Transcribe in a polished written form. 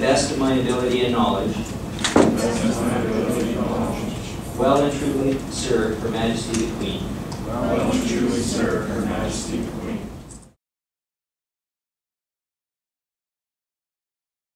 best of my ability and knowledge, well and truly serve Her Majesty the Queen. Well and truly serve Her Majesty the Queen.